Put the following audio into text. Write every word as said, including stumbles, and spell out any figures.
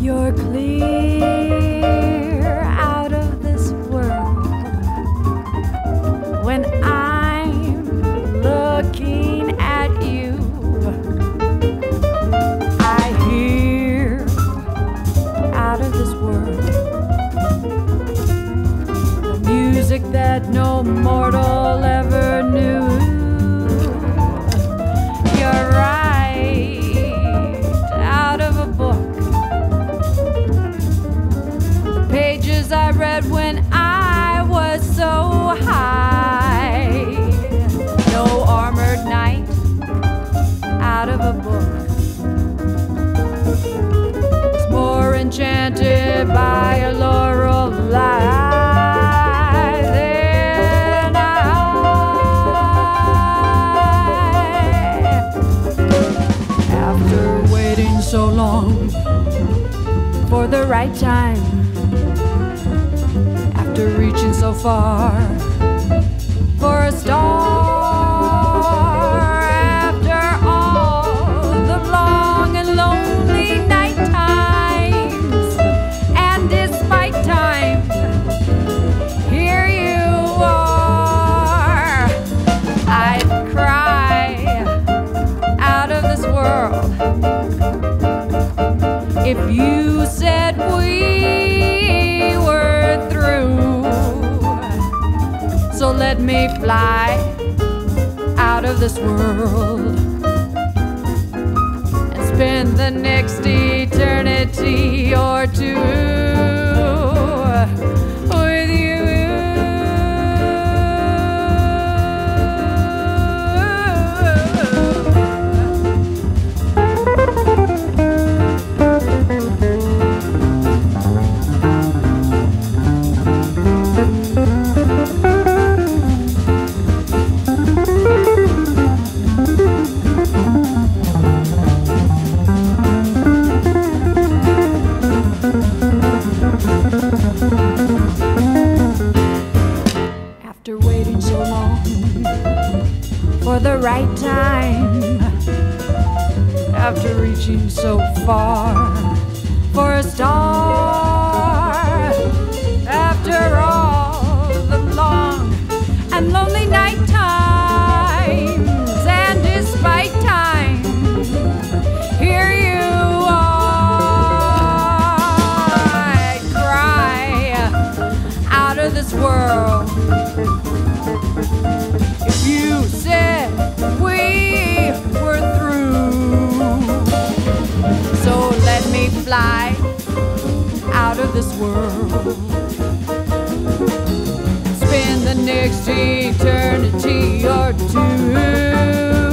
You're clear out of this world. When I'm looking at you, I hear out of this world the music that no mortal ever knew. You're right out of a book, pages I read when I was so high. No armored knight out of a book is more enchanted by a laurel lie than I. After waiting so long for the right time, after reaching so far for a star, after all the long and lonely night times, and despite time, here you are. I'd cry out of this world if you said we were through. So let me fly out of this world and spend the next eternity or two with you. After waiting so long for the right time, after reaching so far for a star, after all the long and lonely night times, and despite time, here you are. I cry out of this world if you said we were through. So let me fly out of this world, spend the next eternity or two